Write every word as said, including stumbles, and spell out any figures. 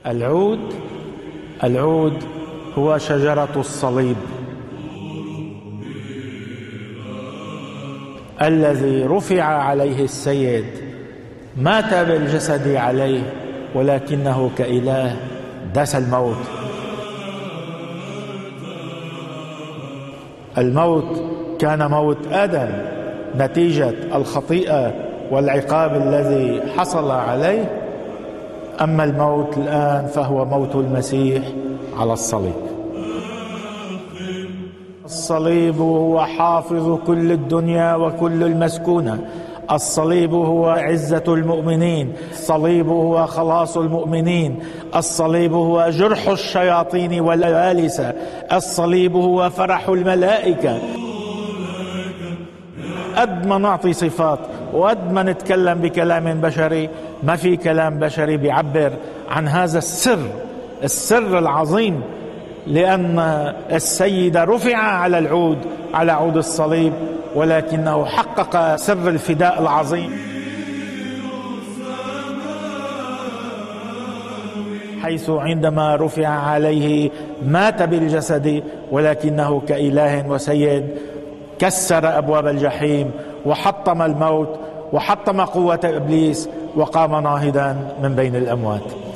العود العود هو شجرة الصليب الذي رفع عليه السيد، مات بالجسد عليه، ولكنه كإله داس الموت. الموت كان موت آدم نتيجة الخطيئة والعقاب الذي حصل عليه، أما الموت الآن فهو موت المسيح على الصليب. الصليب هو حافظ كل الدنيا وكل المسكونة، الصليب هو عزة المؤمنين، الصليب هو خلاص المؤمنين، الصليب هو جرح الشياطين والآلسة، الصليب هو فرح الملائكة. قد ما نعطي صفات وقد ما نتكلم بكلام بشري، ما في كلام بشري بيعبر عن هذا السر السر العظيم، لأن السيد رفع على العود على عود الصليب، ولكنه حقق سر الفداء العظيم، حيث عندما رفع عليه مات بالجسد، ولكنه كإله وسيد كسر أبواب الجحيم وحطم الموت وحطم قوة إبليس وقام ناهضا من بين الأموات.